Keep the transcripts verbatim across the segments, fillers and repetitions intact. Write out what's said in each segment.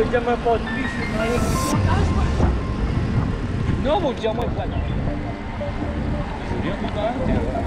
jamais pas de prix, c'est rien qui montage, moi. Non, mon diamant est pas là. C'est bien tout à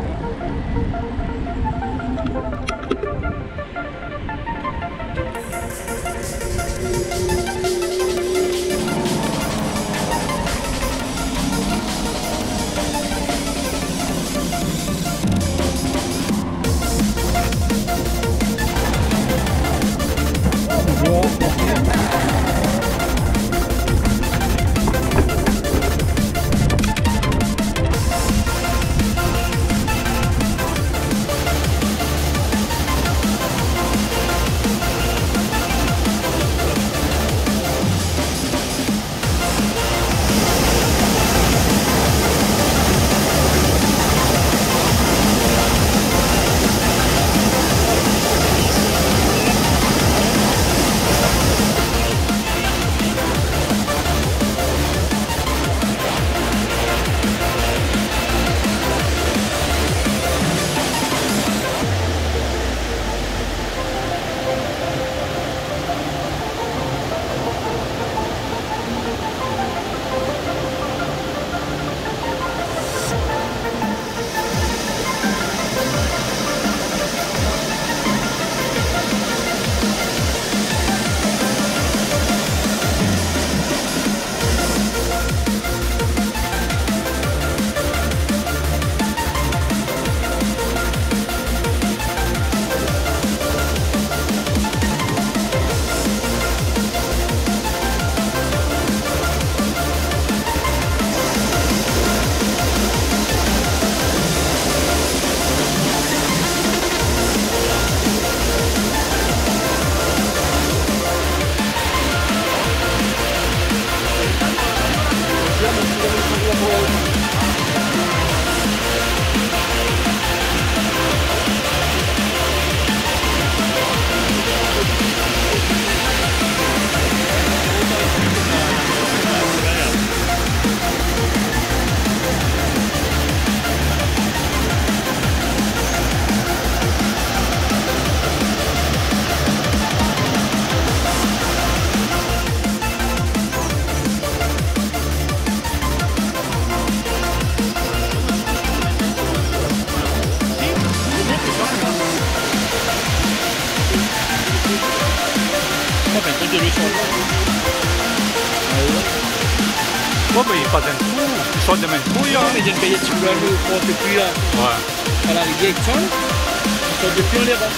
Come i patenti? Uh, soldi a cuia? Mais j'ai payé sur le compte depuis là. Ouais. À la rivière Exxon, ils sont depuis en Levant.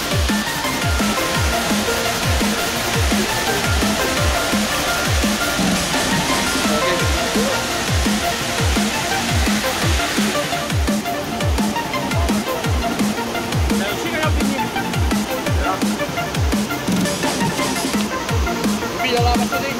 Puis là, va sonner.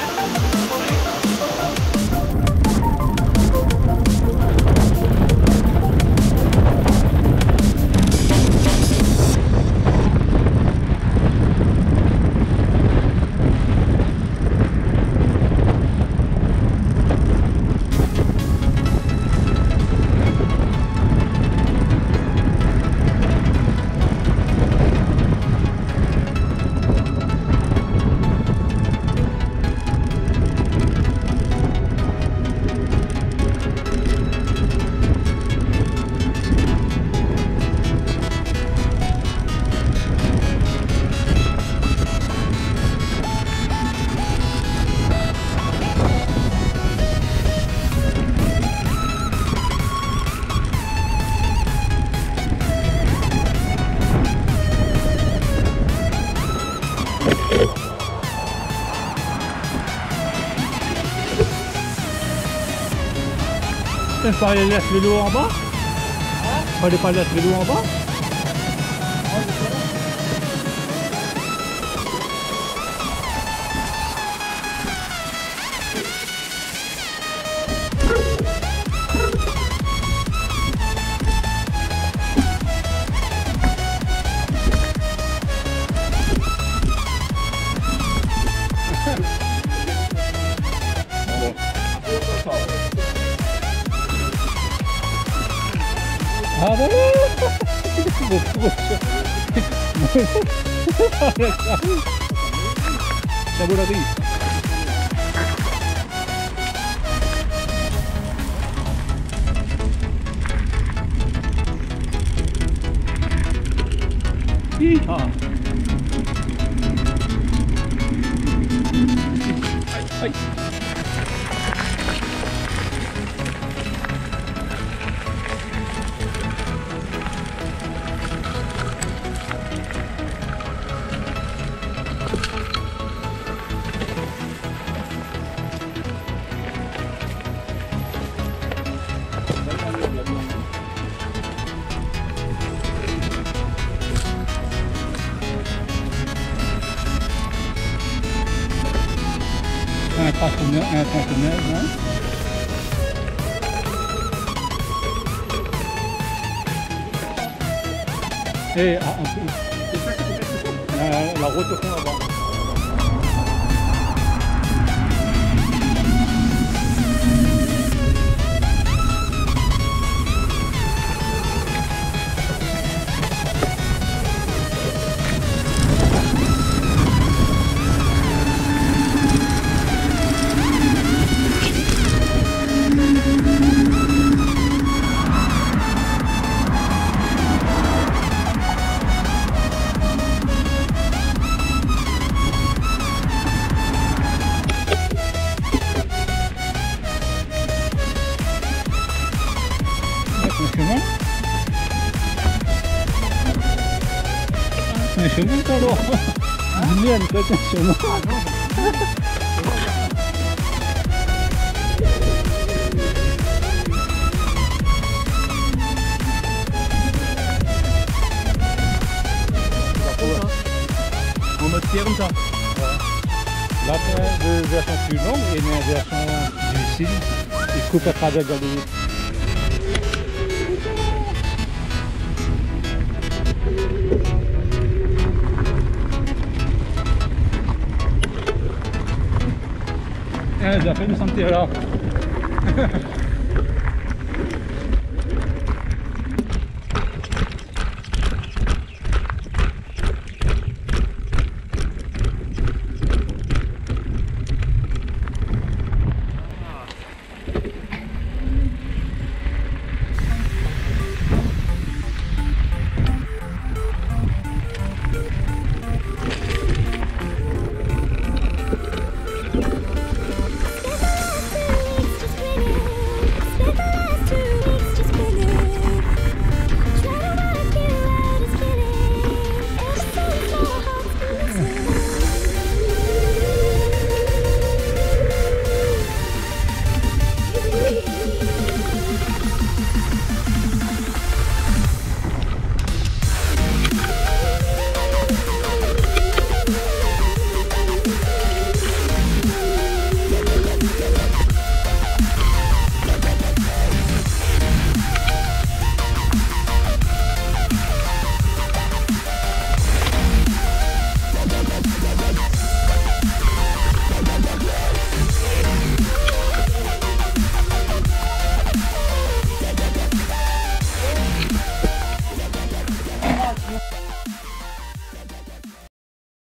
Il fallait laisser le vélo en bas. Il fallait pas laisser le vélo en bas. Ah bon. Ça vaut la vie. Hi-ha. Aïe, aïe. Un tronçonneur, un tronçonneur, hein. Et ah, un peu. La, la route au fond là-bas. Un chemin pas loin. Il y a une côte un chemin. En mode ferme ça. Là, tu as une version plus longue et une version difficile. Il coupe à travers de l'eau. Eh, j'ai fait une santé là.